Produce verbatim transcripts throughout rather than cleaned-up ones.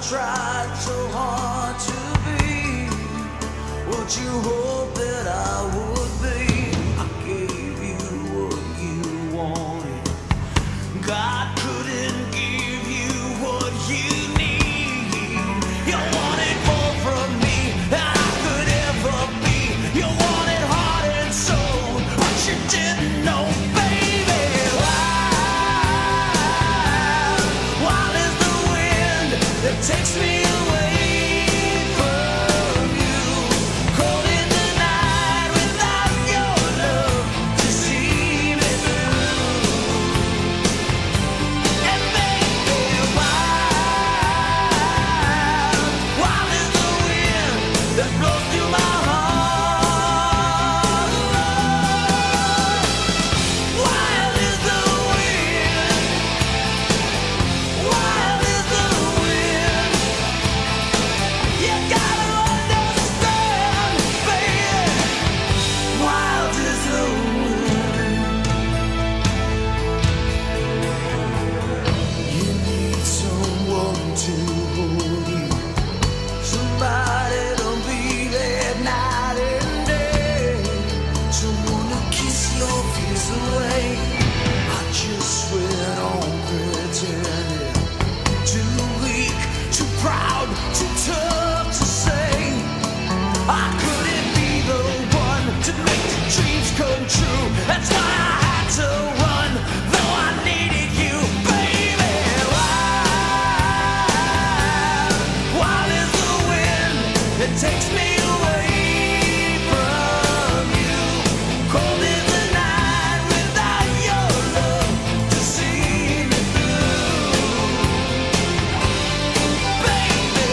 tried so hard to be what you hoped that I would be. I gave you what you wanted. God couldn't give you what you need. You wanted more from me than I could ever be. You wanted heart and soul, but you didn't know, baby. Wild, wild is the wind that takes me away. That's why I had to run, though I needed you, baby. Wild, wild is the wind that takes me away from you. Cold is the night without your love to see me through. Baby,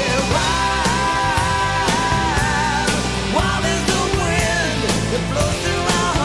wild, wild is the wind that blows through my heart.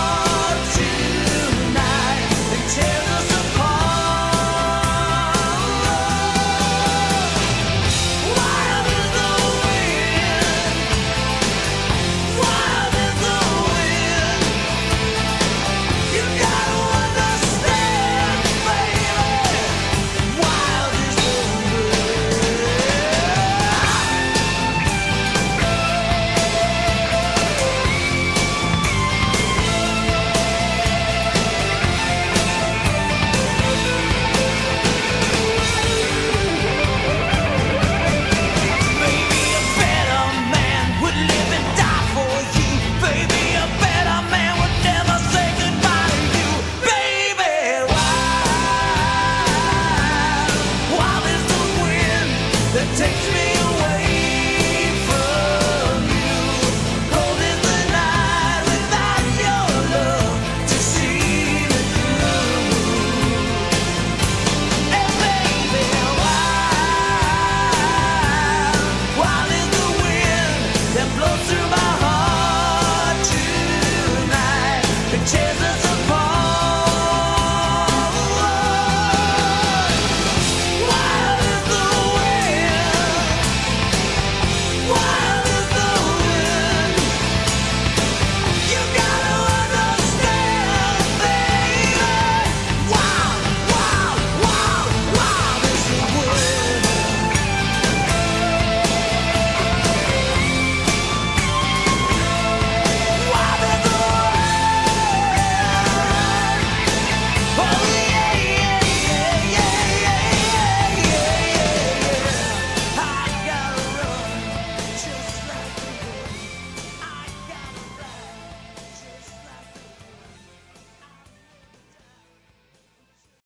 Takes me away from you. Cold is the night without your love to see me through. And baby, wild, wild is the wind that blows through my heart tonight. It tears